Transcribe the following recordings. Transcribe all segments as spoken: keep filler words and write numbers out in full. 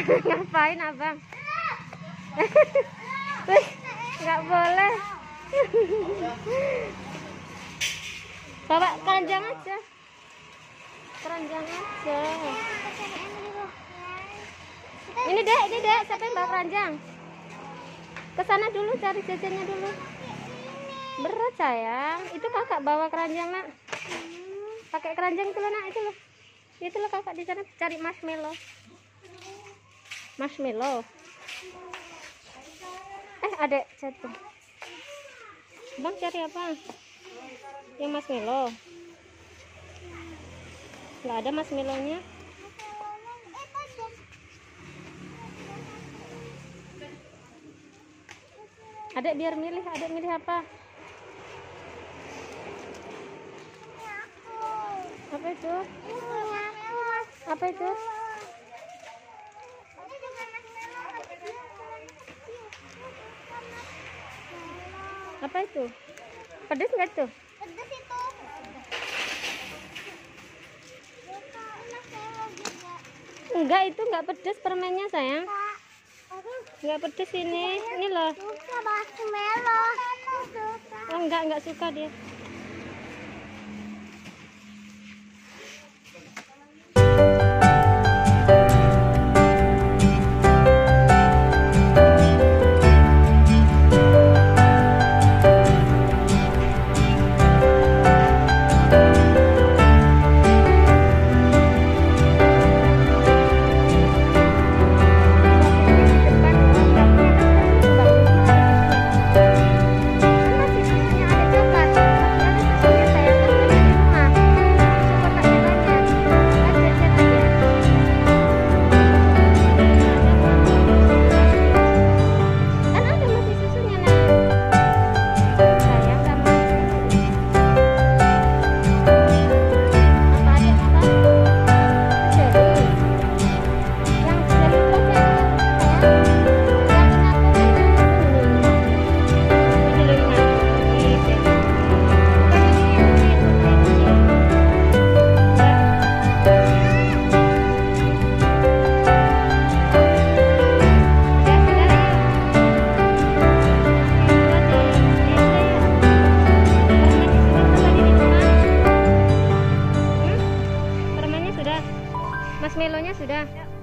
Ngapain abang? Wih, nggak boleh. Bawa keranjang aja. Keranjang aja. Ini dek, ini dek, siapa yang bawa keranjang? Ke sana dulu cari jajannya dulu. Berat sayang. Itu kakak bawa keranjang nak. Pakai keranjang itu loh nak, itu loh. Itu loh kakak di sana cari marshmallow. Marshmallow. Eh adek jatuh. Bang cari apa? Yang marshmallow. Nggak ada marshmallownya. Adek biar milih, adek milih apa? Apa itu? Apa itu? Apa itu? Pedes nggak tuh? Pedes itu. Enggak, itu nggak pedes permennya sayang. Nggak pedes ini. Ini loh. Suka marshmallow. Oh enggak, enggak suka dia. Marshmallownya sudah.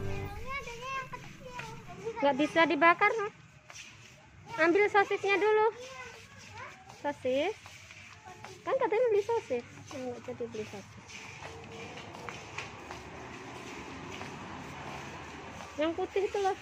Nggak bisa dibakar. Ambil sosisnya dulu. Sosis. Kan katanya beli sosis. Nggak jadi beli sosis. Yang putih itu loh.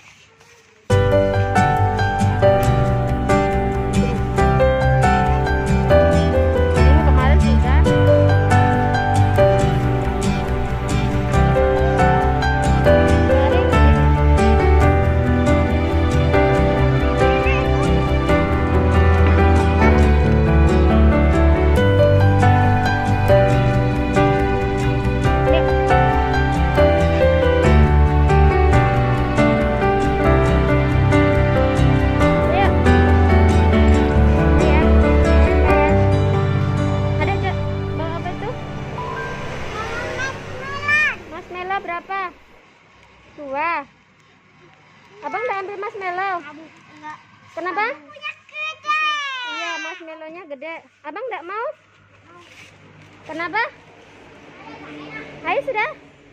Berapa? Dua. Abang udah ambil marshmallow? Enggak. Kenapa? Punya gede. Iya, marshmallownya gede. Abang enggak mau? Kenapa? Ayo sudah.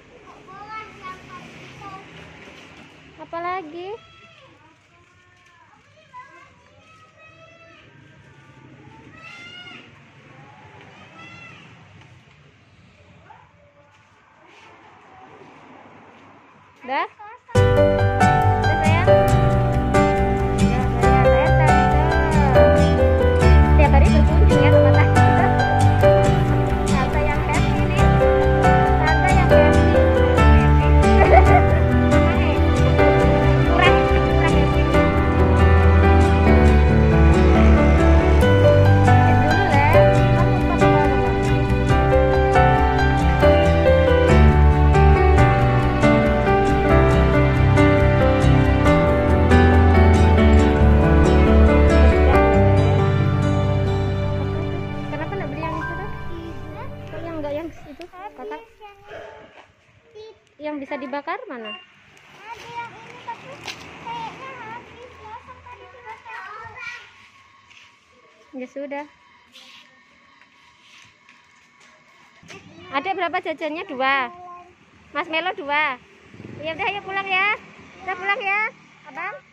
Apa lagi? Dah? Udah sayang? Ya, saya tante. Tiap hari berkunjung ya sama tante. Tante yang happy nih. Tante yang happy. Kurang, kurang happy. Dulu lah. Kamu apa bawa? Ya sudah. Ada berapa jajannya? Dua. Mas Melo dua. Ya udah, ayo pulang ya. Udah pulang ya, abang.